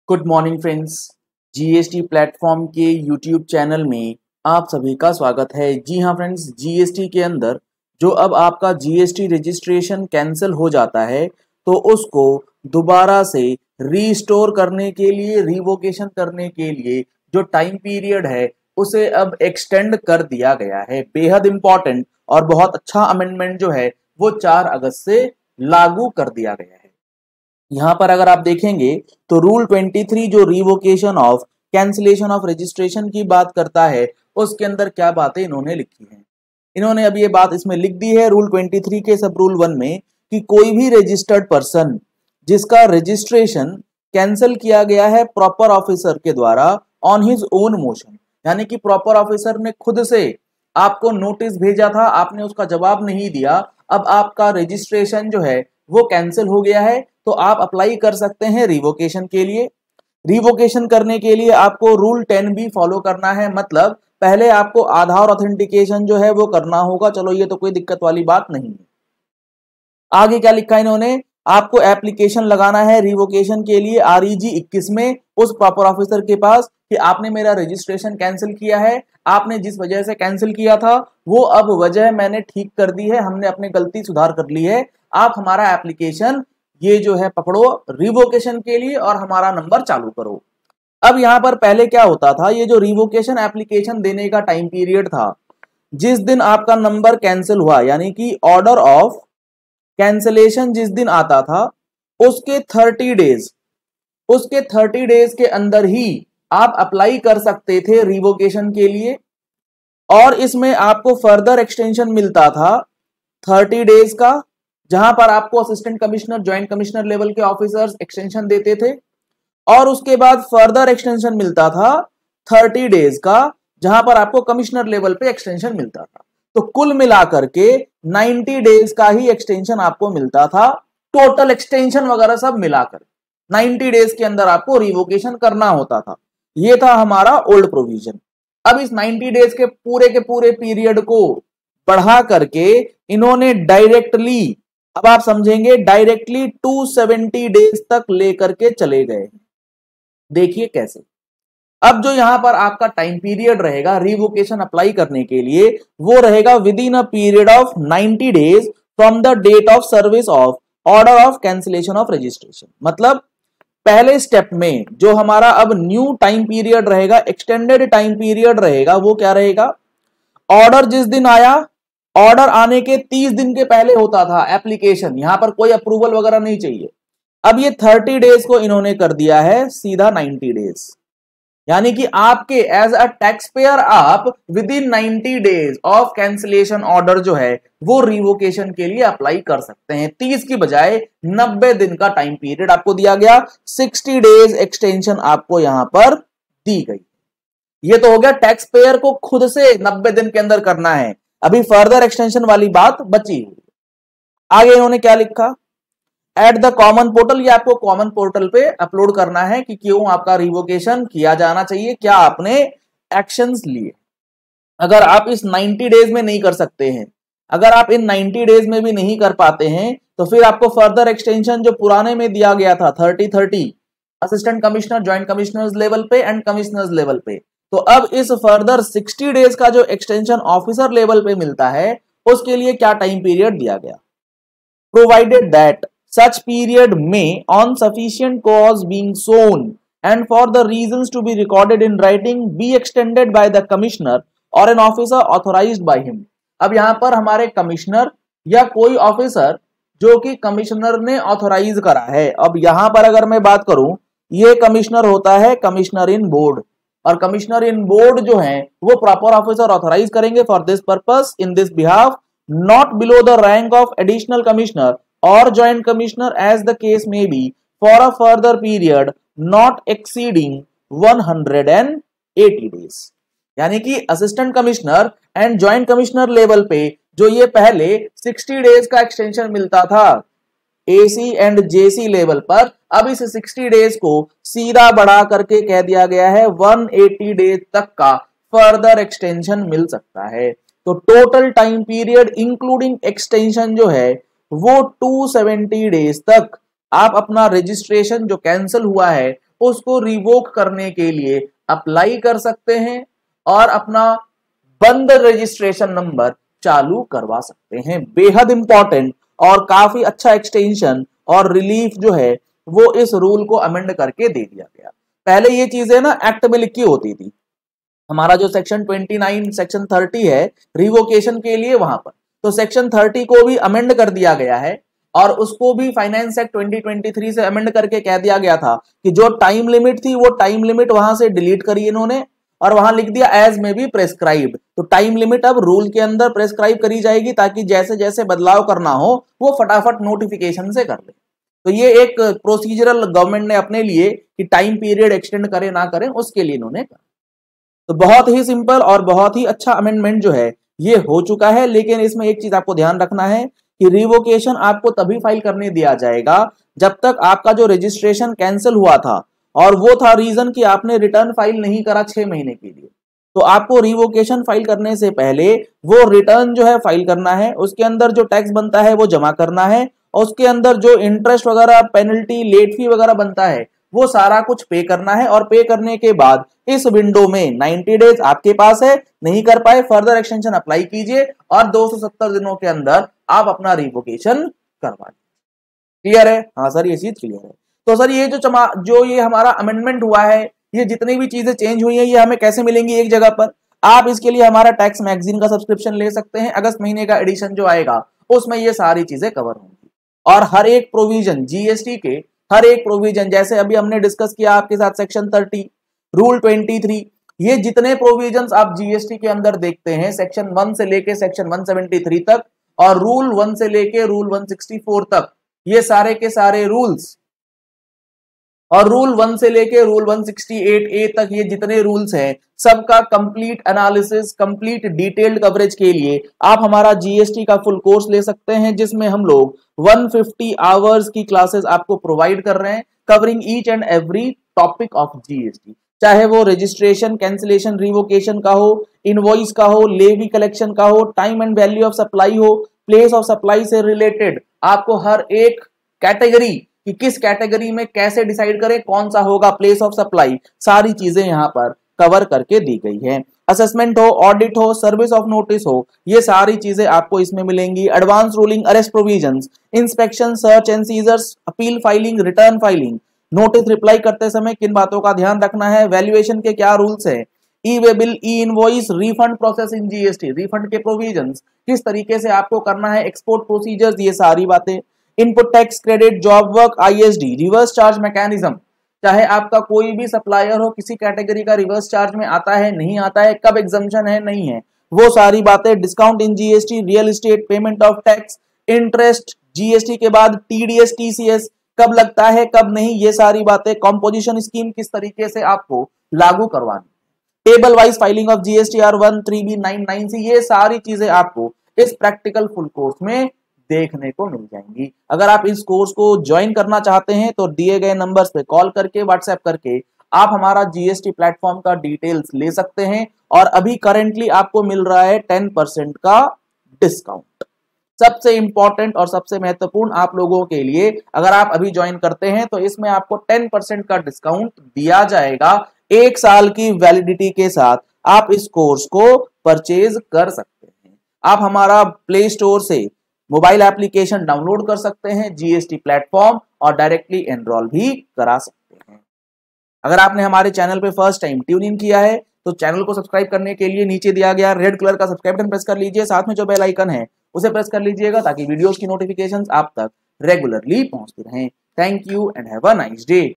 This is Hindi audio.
Good morning friends. GST platform के यूट्यूब चैनल में आप सभी का स्वागत है। जी हाँ फ्रेंड्स, जीएसटी के अंदर जो अब आपका जीएसटी रजिस्ट्रेशन कैंसिल हो जाता है तो उसको दोबारा से रीस्टोर करने के लिए, रिवोकेशन करने के लिए जो टाइम पीरियड है उसे अब एक्सटेंड कर दिया गया है। बेहद इंपॉर्टेंट और बहुत अच्छा अमेंडमेंट जो है वो 4 अगस्त से लागू कर दिया गया है। यहां पर अगर आप देखेंगे तो रूल 23 जो revocation of cancellation of registration की बात करता है उसके अंदर क्या बातें इन्होंने लिखी हैं। इन्होंने अब ये बात इसमें लिख दी है रूल 23 के सब रूल 1 में कि कोई भी रजिस्टर्ड पर्सन जिसका रजिस्ट्रेशन कैंसिल किया गया है प्रॉपर ऑफिसर के द्वारा ऑन हिज ओन मोशन, यानी कि प्रॉपर ऑफिसर ने खुद से आपको नोटिस भेजा था, आपने उसका जवाब नहीं दिया, अब आपका रजिस्ट्रेशन जो है वो कैंसिल हो गया है तो आप अप्लाई कर सकते हैं रिवोकेशन के लिए। रिवोकेशन करने के लिए आपको रूल 10 भी फॉलो करना है, मतलब पहले आपको आधार ऑथेंटिकेशन जो है वो करना होगा। चलो ये तो कोई दिक्कत वाली बात नहीं है। आगे क्या लिखा है इन्होंने, आपको एप्लीकेशन लगाना है रिवोकेशन के लिए REG 21 में उस प्रॉपर ऑफिसर के पास कि आपने मेरा रजिस्ट्रेशन कैंसिल किया है, आपने जिस वजह से कैंसिल किया था वो अब वजह मैंने ठीक कर दी है, हमने अपनी गलती सुधार कर ली है, आप हमारा एप्लीकेशन ये जो है पकड़ो रिवोकेशन के लिए और हमारा नंबर चालू करो। अब यहां पर पहले क्या होता था, ये जो रिवोकेशन एप्लीकेशन देने का टाइम पीरियड था, जिस दिन आपका नंबर कैंसिल हुआ यानी कि ऑर्डर ऑफ कैंसिलेशन जिस दिन आता था उसके 30 डेज के अंदर ही आप अप्लाई कर सकते थे रिवोकेशन के लिए। और इसमें आपको फर्दर एक्सटेंशन मिलता था 30 डेज का, जहां पर आपको assistant commissioner, joint commissioner level के ऑफिसर्स एक्सटेंशन देते थे, और उसके बाद फर्दर एक्सटेंशन मिलता था 30 डेज का, जहां पर आपको कमिश्नर लेवल पे एक्सटेंशन मिलता था। तो कुल मिलाकर के 90 डेज का ही एक्सटेंशन आपको मिलता था, टोटल एक्सटेंशन वगैरह सब मिलाकर 90 डेज के अंदर आपको रिवोकेशन करना होता था। ये था हमारा ओल्ड प्रोविजन। अब इस 90 डेज के पूरे पीरियड को बढ़ा करके इन्होंने डायरेक्टली, अब आप समझेंगे, डायरेक्टली 270 डेज तक लेकर के चले गए। देखिए कैसे। अब जो यहां पर आपका टाइम पीरियड रहेगा रिवोकेशन अप्लाई करने के लिए वो रहेगा within a period of 90 days from the date of service of order of cancellation of registration. मतलब पहले स्टेप में जो हमारा अब न्यू टाइम पीरियड रहेगा, एक्सटेंडेड टाइम पीरियड रहेगा, वो क्या रहेगा, ऑर्डर जिस दिन आया, ऑर्डर आने के 30 दिन के पहले होता था एप्लीकेशन, यहां पर कोई अप्रूवल वगैरह नहीं चाहिए। अब ये 30 डेज को इन्होंने कर दिया है सीधा 90 डेज, यानी कि आपके एज अ टैक्स पेयर आप within 90 days of cancellation order जो है वो रिवोकेशन के लिए अप्लाई कर सकते हैं। 30 की बजाय 90 दिन का टाइम पीरियड आपको दिया गया, 60 डेज एक्सटेंशन आपको यहां पर दी गई। ये तो हो गया टैक्स पेयर को खुद से 90 दिन के अंदर करना है, अभी फर्दर एक्सटेंशन वाली बात बची हुई। आगे इन्होंने क्या लिखा, एट द कॉमन पोर्टल, ये आपको कॉमन पोर्टल पे अपलोड करना है कि क्यों आपका रिवोकेशन किया जाना चाहिए, क्या आपने एक्शंस लिए। अगर आप इस 90 डेज में नहीं कर सकते हैं, अगर आप इन 90 डेज में भी नहीं कर पाते हैं तो फिर आपको फर्दर एक्सटेंशन जो पुराने में दिया गया था 30-30 assistant commissioner, joint commissioners level पे एंड कमिश्नर्स लेवल पे, तो अब इस फर्दर 60 डेज का जो एक्सटेंशन ऑफिसर लेवल पे मिलता है उसके लिए क्या टाइम पीरियड दिया गया, provided that such period may on sufficient cause being shown and for the reasons to be recorded in writing be extended by the commissioner or an officer authorized by him। अब यहां पर हमारे कमिश्नर या कोई ऑफिसर जो कि कमिश्नर ने ऑथोराइज करा है, अब यहां पर अगर मैं बात करूं, ये कमिश्नर होता है कमिश्नर इन बोर्ड, और कमिश्नर इन बोर्ड जो है वो प्रॉपर ऑफिसर ऑथोराइज करेंगे for this purpose in this behalf, not below the rank of additional commissioner or joint commissioner as the case may be for a further period not exceeding 180 days। यानी कि assistant commissioner and joint commissioner level पे जो ये पहले 60 डेज का एक्सटेंशन मिलता था AC एंड JC लेवल पर, अब इस 60 डेज को सीधा बढ़ा करके कह दिया गया है 180 डेज तक का फर्दर एक्सटेंशन मिल सकता है। तो total time period including extension जो है वो 270 डेज तक आप अपना रजिस्ट्रेशन जो कैंसिल हुआ है उसको रिवोक करने के लिए अप्लाई कर सकते हैं और अपना बंद रजिस्ट्रेशन नंबर चालू करवा सकते हैं। बेहद इंपॉर्टेंट और काफी अच्छा एक्सटेंशन और रिलीफ जो है वो इस रूल को अमेंड करके दे दिया गया। पहले ये चीजें ना एक्ट में लिखी होती थी, हमारा जो सेक्शन 29 सेक्शन 30 है रिवोकेशन के लिए, वहां पर तो सेक्शन 30 को भी अमेंड कर दिया गया है और उसको भी फाइनेंस एक्ट 2023 से अमेंड करके कह दिया गया था कि जो टाइम लिमिट थी वो टाइम लिमिट वहां से डिलीट करी इन्होंने और वहां लिख दिया एज में बी प्रेस्क्राइब्ड। तो टाइम लिमिट अब रूल के अंदर प्रेस्क्राइब करी जाएगी ताकि जैसे जैसे बदलाव करना हो वो फटाफट नोटिफिकेशन से कर ले। तो ये एक प्रोसीजरल गवर्नमेंट ने अपने लिए कि टाइम पीरियड एक्सटेंड करे ना करें उसके लिए इन्होंने कहा। तो बहुत ही सिंपल और बहुत ही अच्छा अमेंडमेंट जो है ये हो चुका है। लेकिन इसमें एक चीज आपको ध्यान रखना है कि रिवोकेशन आपको तभी फाइल करने दिया जाएगा जब तक आपका जो रजिस्ट्रेशन कैंसिल हुआ था और वो था रीजन कि आपने रिटर्न फाइल नहीं करा 6 महीने के लिए, तो आपको रिवोकेशन फाइल करने से पहले वो रिटर्न जो है फाइल करना है, उसके अंदर जो टैक्स बनता है वो जमा करना है और उसके अंदर जो इंटरेस्ट वगैरह पेनल्टी लेट फी वगैरह बनता है वो सारा कुछ पे करना है। और पे करने के बाद इस विंडो में 90 डेज आपके पास है, नहीं कर पाए फर्दर एक्सटेंशन अप्लाई कीजिए और 270 दिनों के अंदर आप अपना रिवोकेशन करवा लीजिए। क्लियर है? हाँ सर ये चीज क्लियर है। तो सर ये जो ये हमारा अमेंडमेंट हुआ है, ये जितनी भी चीजें चेंज हुई है ये हमें कैसे मिलेंगी एक जगह पर? आप इसके लिए हमारा टैक्स मैगजीन का सब्सक्रिप्शन ले सकते हैं। अगस्त महीने का एडिशन जो आएगा उसमें ये सारी चीजें कवर होंगी और हर एक प्रोविजन जीएसटी के हर एक प्रोविजन, जैसे अभी हमने डिस्कस किया आपके साथ सेक्शन 30 रूल 23, ये जितने प्रोविजंस आप जीएसटी के अंदर देखते हैं सेक्शन 1 से लेके सेक्शन 173 तक और रूल 1 से लेके रूल 164 तक, ये सारे के सारे रूल्स और रूल 1 से लेके रूल 168A तक ये जितने रूल्स हैं सबका complete analysis, complete detailed coverage के लिए आप हमारा जीएसटी का फुल कोर्स ले सकते हैं जिसमें हम लोग 150 आवर्स की क्लासेस आपको प्रोवाइड कर रहे हैं covering each and every topic of GST, चाहे वो रजिस्ट्रेशन, कैंसिलेशन, रिवोकेशन का हो, इनवॉइस का हो, लेवी कलेक्शन का हो, time and value of supply हो, प्लेस ऑफ सप्लाई से रिलेटेड आपको हर एक कैटेगरी कि किस कैटेगरी में कैसे डिसाइड करें कौन सा होगा प्लेस ऑफ सप्लाई, सारी चीजें यहाँ पर कवर करके दी गई है। असेसमेंट हो, ऑडिट हो, सर्विस ऑफ नोटिस हो, ये सारी चीजें आपको इसमें मिलेंगी। Advance ruling, arrest provisions, inspection, search and seizures, appeal filing, return filing, notice reply करते समय किन बातों का ध्यान रखना है, वैल्यूएशन के क्या रूल्स है, e way bill, e invoice, refund process in GST, refund के प्रोविजंस किस तरीके से आपको करना है, एक्सपोर्ट प्रोसीजर्स, ये सारी बातें, input tax credit, job work, ISD, reverse charge mechanism, चाहे आपका कोई भी सप्लायर हो किसी कैटेगरी का रिवर्स चार्ज में आता है नहीं आता है, कब एग्जम्पशन है नहीं है, वो सारी बातें, discount in GST, real estate, payment of tax, interest, GST के बाद टीडीएस, टीसीएस कब लगता है कब नहीं, ये सारी बातें, कॉम्पोजिशन स्कीम किस तरीके से आपको लागू करवानी, table wise filing of GSTR 1, 3B, 9, 9C, ये सारी चीजें आपको इस प्रैक्टिकल फुल कोर्स में देखने को मिल जाएंगी। अगर आप इस कोर्स को ज्वाइन करना चाहते हैं तो दिए गए नंबर्स पे कॉल करके, व्हाट्सएप करके आप हमारा जीएसटी प्लेटफॉर्म का डिटेल्स ले सकते हैं और अभी करेंटली आपको मिल रहा है 10% का डिस्काउंट। सबसे इंपॉर्टेंट और सबसे महत्वपूर्ण आप लोगों के लिए, अगर आप अभी ज्वाइन करते हैं तो इसमें आपको 10% का डिस्काउंट दिया जाएगा। 1 साल की वैलिडिटी के साथ आप इस कोर्स को परचेज कर सकते हैं। आप हमारा प्ले स्टोर से मोबाइल एप्लीकेशन डाउनलोड कर सकते हैं जीएसटी प्लेटफॉर्म और डायरेक्टली एनरोल भी करा सकते हैं। अगर आपने हमारे चैनल पे फर्स्ट टाइम ट्यून इन किया है तो चैनल को सब्सक्राइब करने के लिए नीचे दिया गया रेड कलर का सब्सक्राइब बटन प्रेस कर लीजिए, साथ में जो बेल आइकन है उसे प्रेस कर लीजिएगा ताकि वीडियोस की नोटिफिकेशंस आप तक रेगुलरली पहुंचती रहें। Thank you and have a nice day.